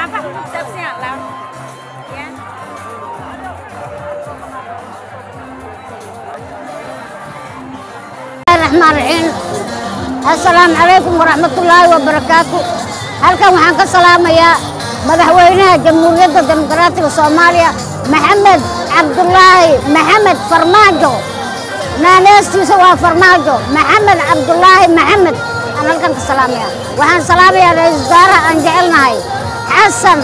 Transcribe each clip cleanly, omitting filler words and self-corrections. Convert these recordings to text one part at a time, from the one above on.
apa? Siap-siap lah. Ya. Bismillahirrahmanirrahim. Assalamualaikum warahmatullahi wabarakatuh. Halkan waxaan ka salaamayaa madaxweynaha Jamhuuriyadda Dimuqraadiga Soomaaliya Maxamed Cabdullaahi Maxamed Farmaajo. naanaystiisa waa Farmaajo Maxamed Cabdullaahi Maxamed. aan halkan ka salaamayaa waxaan salaamayaa ra'iisul wasaaraha aan jecelnahay Xasan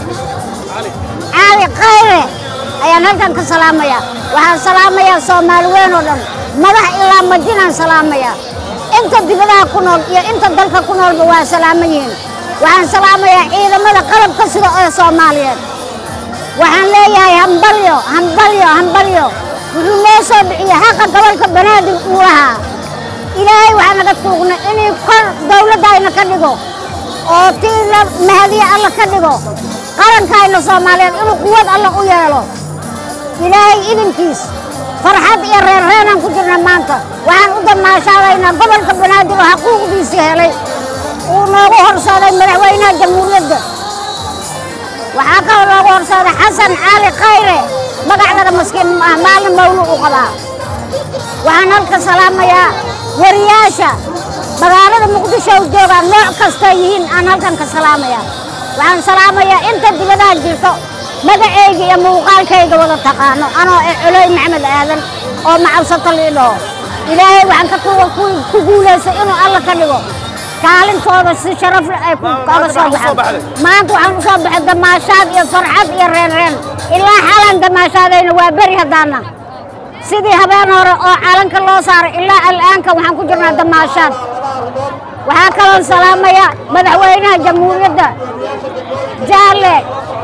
Cali Khayre ayaan halkan ka salaamayaa. waxaan salaamayaa Soomaali weyn oo dhan madax ilaa Madiinaan salaamayaa. inta dibadaha ku nool iyo inta dalka ku noolba waa salaamayeen. waxaan salaamayaa ciidamada qalabka sida ee Soomaaliyeed. waxaan leeyahay hambalyo hambalyo hambalyo. wuxuu noo soo bixiyay xaqa gobolka Banaadir uu lahaa. ilaahay waxaan naga tuugnay inay kor dawladayna ka dhigo oo tiina mahadiya alla ka dhigo qarankayna Soomaaliyeed inuu quwad alla u yeelo. ilaahay idinkiis farxad iyo reeraan ku jirna maanta. waxaan u damaashaadaynaa gobolka Banaadir oo xuquuqdiisa helay uu noogu horsaaday madaxweynaha Jamhuuriyadda. waxaa kaloo noogu horsaaday Xasan Cali Khayre magacdana maskiin maalin mawlu u qabaa. waxaan halka salaamayaa wariyaasha magaalada Muqdisho jooga nooc kasta yihiin aan halkan ka salaamayaa. waxaan salaamayaa inta dibadaha jirto magacayga iyo muuqaalkayga wada taqaano anoo Culey Maxamed Aadan oo macawsata liidho. ilaahay waxaan ka ku guuleysay inuu alla ka dhigo kaalintooda si sharaf leh ay ku kaga soo baxaan. maanta waxaan u soo baxay damaashaad iyo farxad iyo reen ilaa xalan damaashaadayna waa bari hadaana sidii habeen hore oo calanka loo saaray ilaa al'aanka waxaan ku jirnaa damaashaad. waxaa kaloo salaamaya madaxweynaha Jamhuuriyadda Jaale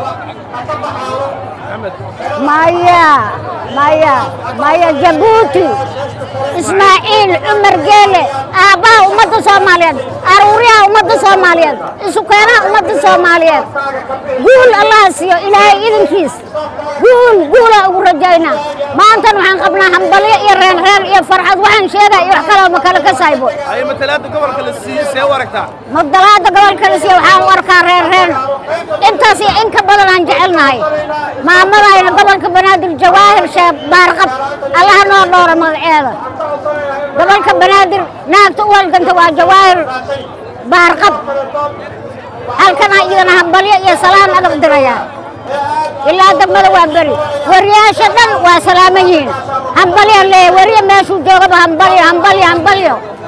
maya Jabuuti Ismaaciil Umar Geele aabaha ummadda Soomaaliyeed aruuriyaha ummadda Soomaaliyeed isu keenaha ummadda Soomaaliyeed. guul Allah siiyo ilaahay idinkiis guul ugu rajaynaa. maantan waxaan qabnaa hambalyo iyo reen iyo farxad. waxaan sheegaa iyo wax kale oo kala ka saybo ay matalaada gobolka la siiyay see waragtaa matalaada gobolka la siiyay waxaan u arkaa reen intaas iyo in ka badan aan jecelnahay. maamadayna gobolka Banaadir Jawaahir Sheekh Baarqab Allah noo dhooro magaceeda. gobolka Banaadir naagta u walganta waa Jawaahir Baarqab. halkan ayadana hambalyo iyo salaan adag diraya ilaa degmada waa bari. wariyaasha dhan waa salaamayeen hambalyo lee wariye meeshuu joogaba hambalyo.